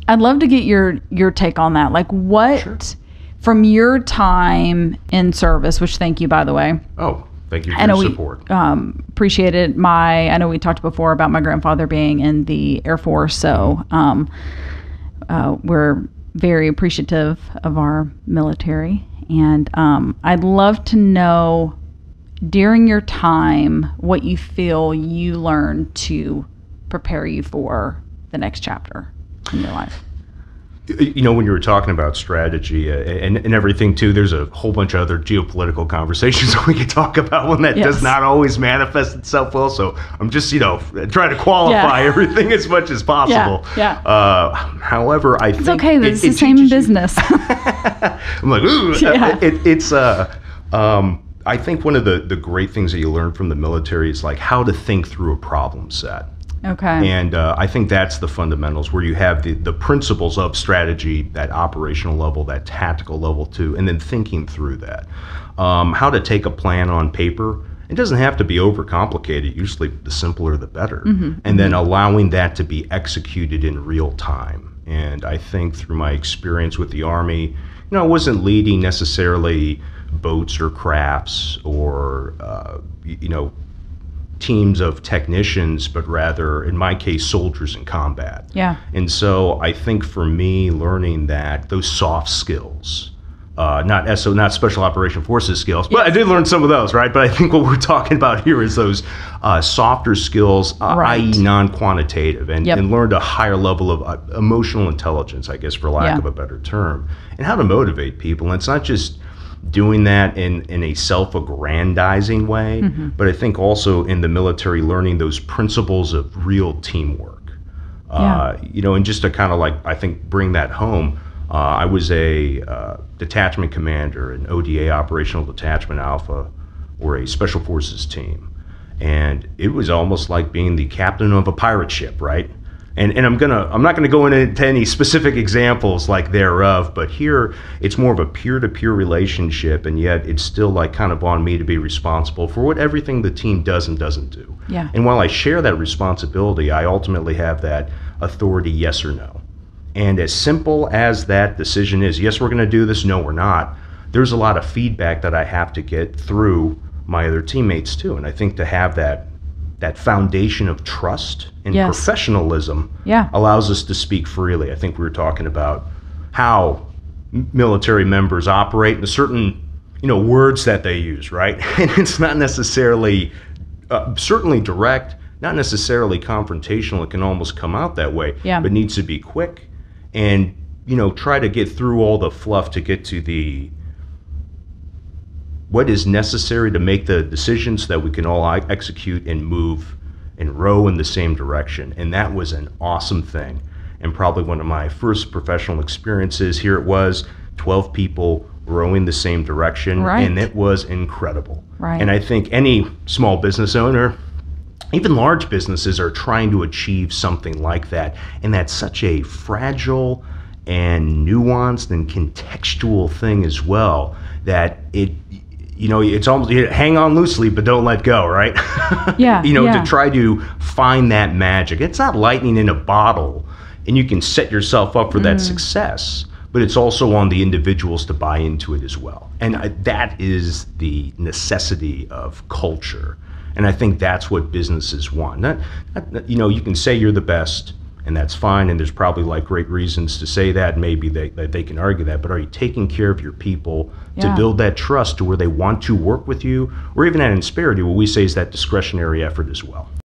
I'd love to get your take on that. Like what, Sure. from your time in service, which thank you, by the way. Oh, thank you for your support. Appreciated I know we talked before about my grandfather being in the Air Force, so we're very appreciative of our military. And I'd love to know, during your time, what you feel you learned to prepare you for the next chapter in your life. You know, when you were talking about strategy and everything too, there's a whole bunch of other geopolitical conversations we could talk about when that does not always manifest itself well. So I'm just, trying to qualify everything as much as possible. However, I think it's okay. It's the same business. I'm like, ooh, I think one of the great things that you learn from the military is like how to think through a problem set. Okay. And I think that's the fundamentals, where you have the principles of strategy, that operational level, that tactical level too, and then thinking through that. How to take a plan on paper. It doesn't have to be overcomplicated. Usually the simpler the better. And then allowing that to be executed in real time. And I think through my experience with the Army, I wasn't leading necessarily boats or crafts or, teams of technicians, but rather, in my case, soldiers in combat. Yeah. And so I think for me, learning that those soft skills, not special operation forces skills, but I did learn some of those, right? But I think what we're talking about here is those softer skills, i.e. non-quantitative, and learned a higher level of emotional intelligence, I guess, for lack of a better term, and how to motivate people. And it's not just doing that in a self-aggrandizing way, but I think also in the military, learning those principles of real teamwork. And just to kind of I think bring that home, I was a detachment commander in ODA, Operational Detachment Alpha, or a Special Forces team. And it was almost like being the captain of a pirate ship, right? And I'm not gonna go into any specific examples like thereof, but here it's more of a peer-to-peer relationship, and yet it's still kind of on me to be responsible for everything the team does and doesn't do. Yeah. And while I share that responsibility, I ultimately have that authority, yes or no. And as simple as that decision is, yes, we're gonna do this, no, we're not, there's a lot of feedback that I have to get through my other teammates too. And I think to have that foundation of trust and professionalism allows us to speak freely. I think we were talking about how military members operate and the certain, words that they use, right? And it's not necessarily, certainly direct, not necessarily confrontational. It can almost come out that way, but needs to be quick and, try to get through all the fluff to get to what is necessary to make the decisions so that we can all execute and move and row in the same direction. And that was an awesome thing. And probably one of my first professional experiences. Here it was, 12 people rowing the same direction. Right. And it was incredible. Right. And I think any small business owner, even large businesses, are trying to achieve something like that. And that's such a fragile and nuanced and contextual thing as well, that it's almost hang on loosely, but don't let go, right? To try to find that magic. It's not lightning in a bottle, and you can set yourself up for that success, but it's also on the individuals to buy into it as well. And that is the necessity of culture. And I think that's what businesses want. You can say you're the best, and that's fine, and there's probably great reasons to say that. Maybe they can argue that, but are you taking care of your people to build that trust to where they want to work with you? Or even at Insperity, what we say is that discretionary effort as well.